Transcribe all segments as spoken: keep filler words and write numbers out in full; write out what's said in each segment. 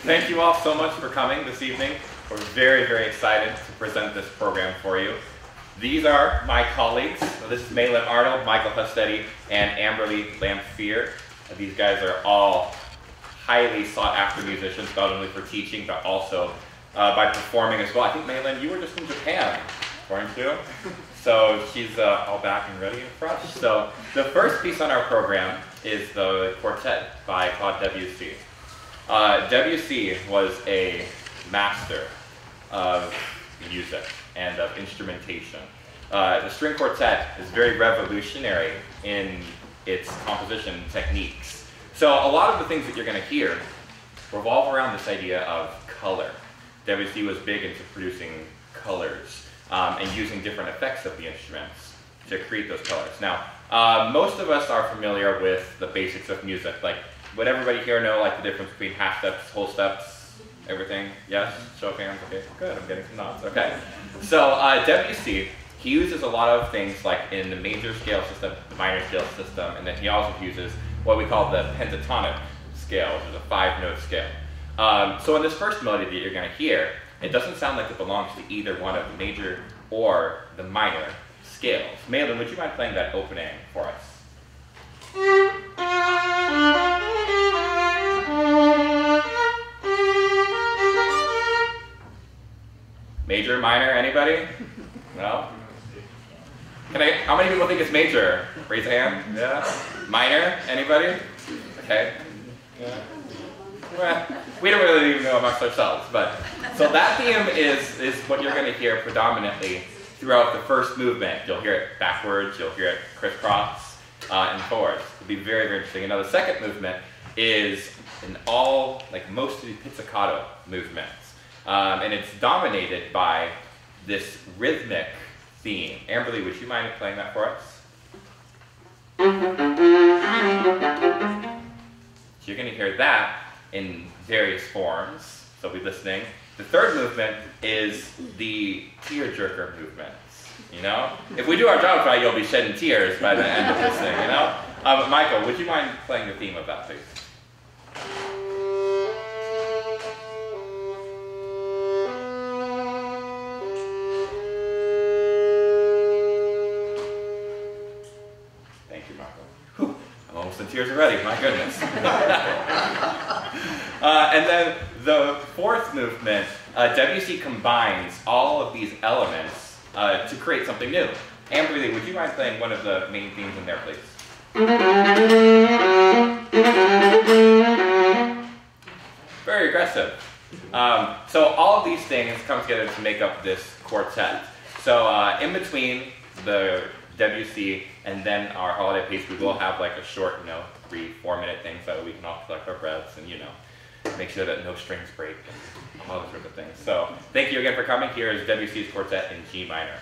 Thank you all so much for coming this evening. We're very, very excited to present this program for you. These are my colleagues. This is Malin Arnold, Michael Hustetti, and Amberly Lamphere. These guys are all highly sought-after musicians, not only for teaching, but also uh, by performing as well. I think, Malin, you were just in Japan, weren't you? So she's uh, all back and ready and fresh. So the first piece on our program is the Quartet by Claude Debussy. Uh, Debussy was a master of music and of instrumentation. Uh, the string quartet is very revolutionary in its composition techniques. So a lot of the things that you're going to hear revolve around this idea of color. Debussy was big into producing colors um, and using different effects of the instruments to create those colors. Now, uh, most of us are familiar with the basics of music. Like, would everybody here know like the difference between half steps, whole steps, everything? Yes? Show of hands? Okay, good. I'm getting some nods. Okay. So uh, Debussy, he uses a lot of things like in the major scale system, the minor scale system, and then he also uses what we call the pentatonic scale, which is a five-note scale. Um, so in this first melody that you're going to hear, it doesn't sound like it belongs to either one of the major or the minor scales. Malin, would you mind playing that opening for us? Major, minor, anybody? No? Can I, how many people think it's major? Raise a hand. Yeah. Minor, anybody? Okay. Yeah. Well, we don't really even know amongst ourselves, but so that theme is, is what you're going to hear predominantly throughout the first movement. You'll hear it backwards, you'll hear it crisscross, uh, and forwards. It'll be very, very interesting. And now the second movement is an all, like mostly pizzicato movements. Um, and it's dominated by this rhythmic theme. Amberly, would you mind playing that for us? So you're going to hear that in various forms, so be listening. The third movement is the tear-jerker movements, you know? If we do our job right, you'll be shedding tears by the end of this thing, you know? Um, Michael, would you mind playing the theme of that, please? And tears already, my goodness. uh, and then the fourth movement, uh, Debussy combines all of these elements uh, to create something new. Amberly, would you mind playing one of the main themes in there, please? Very aggressive. Um, so all of these things come together to make up this quartet. So uh, in between the Debussy and then our holiday piece, we will have like a short, you know, three, four minute thing so that we can all collect our breaths and, you know, make sure that no strings break and all those sort of things. So thank you again for coming. Here is Debussy's Quartet in G minor.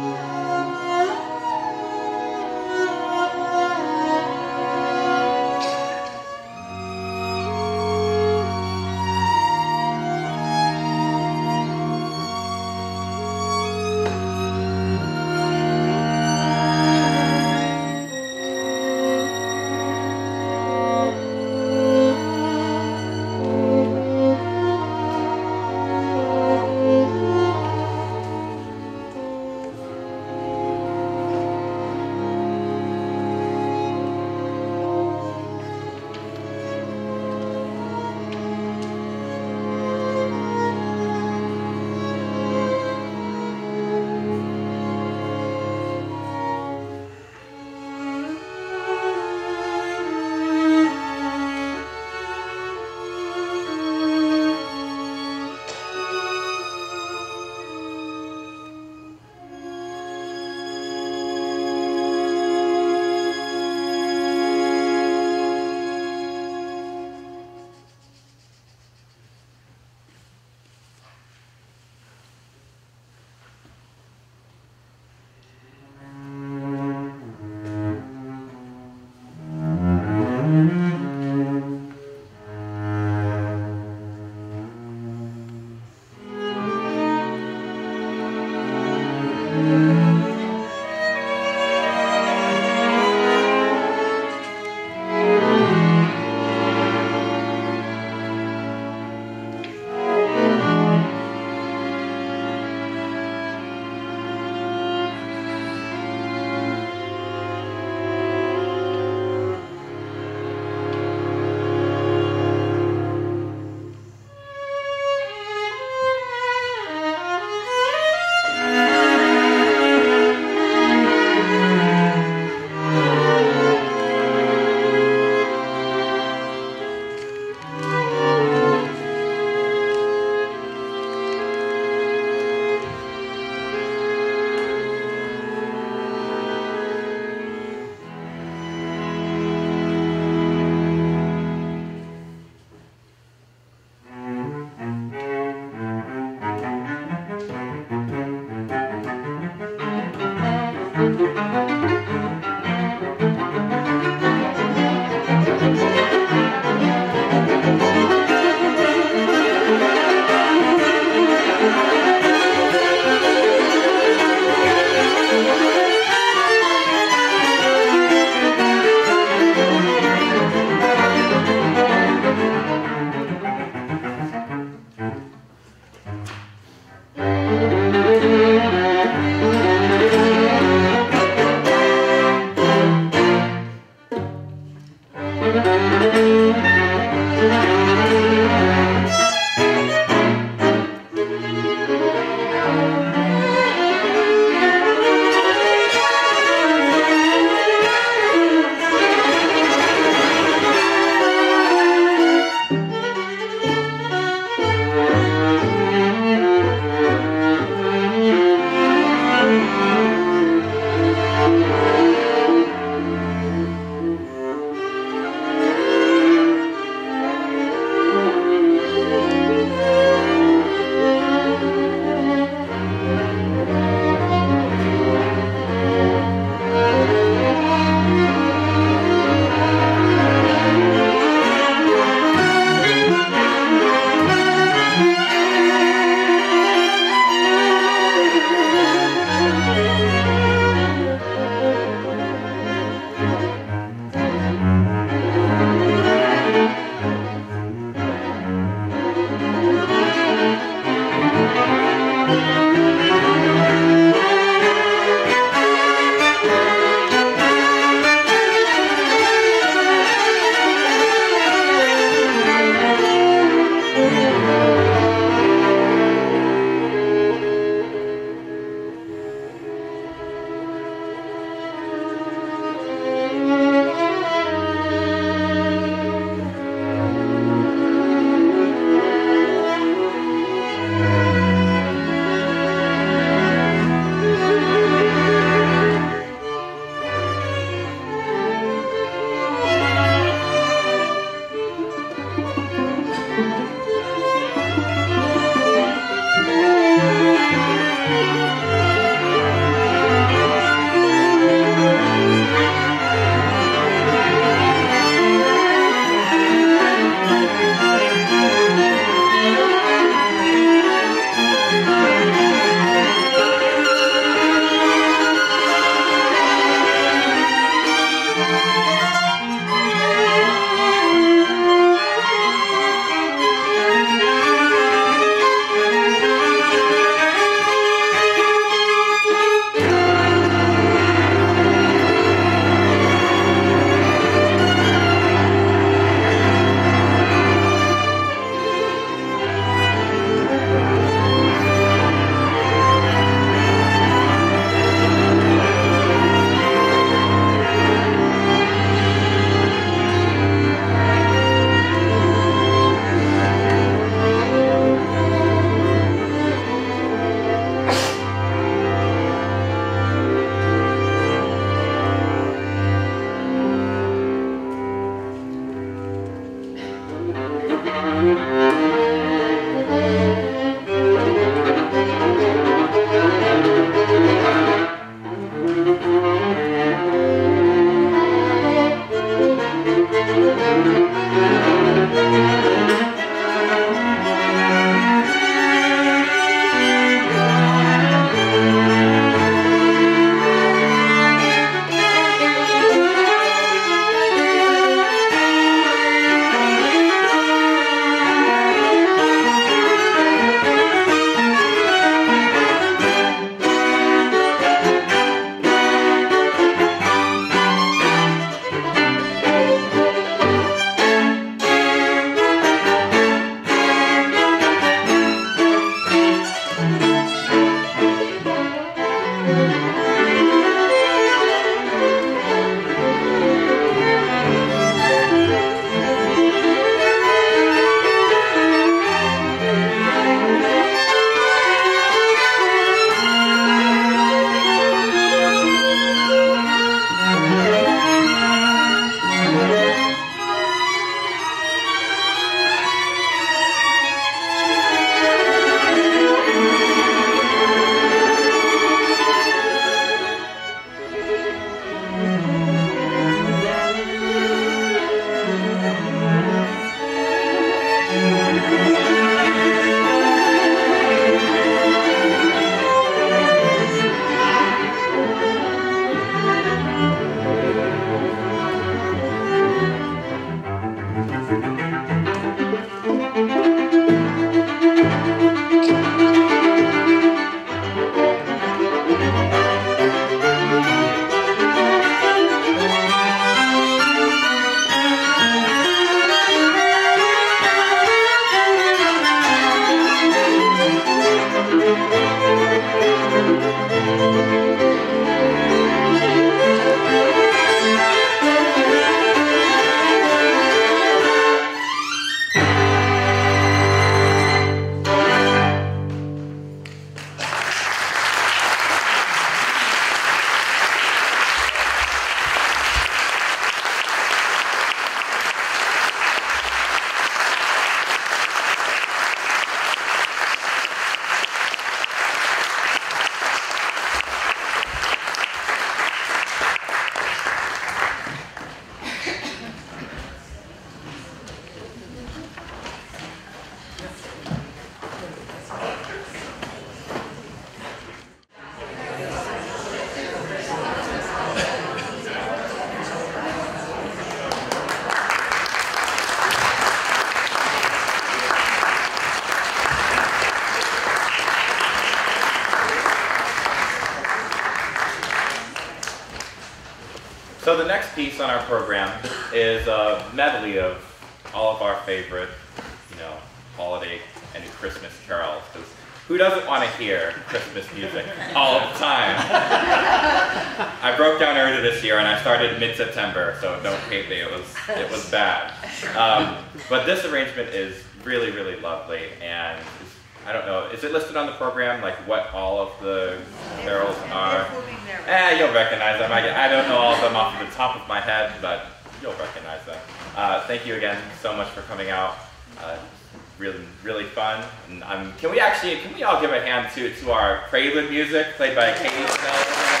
So the next piece on our program is a medley of all of our favorite, you know, holiday and Christmas carols. Because who doesn't want to hear Christmas music all the time? I broke down earlier this year, and I started mid-September, so don't hate me. It was it was bad. Um, but this arrangement is really, really lovely, and it's, I don't know. Is it listed on the program, like what all of the carols are? Eh, you'll recognize them. I, I don't know all of them off the top of my head, but you'll recognize them. Uh, thank you again so much for coming out. Uh, really, really fun. And um, can we actually, can we all give a hand to, to our prelude music played by Katie Snell?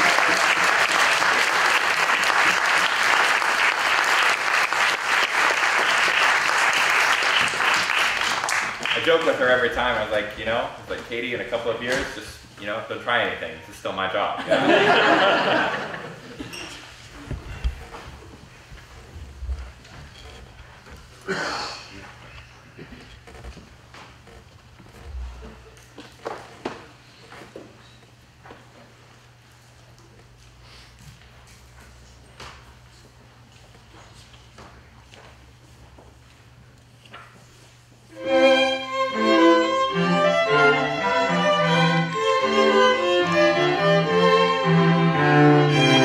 I joke with her every time. I was like, you know, I was like, Katie, in a couple of years, just, you know, don't try anything. This is still my job. You know? Thank you.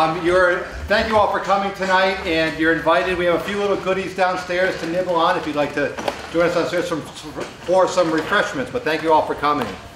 Um, you're, thank you all for coming tonight, and you're invited. We have a few little goodies downstairs to nibble on if you'd like to join us downstairs for, for some refreshments, but thank you all for coming.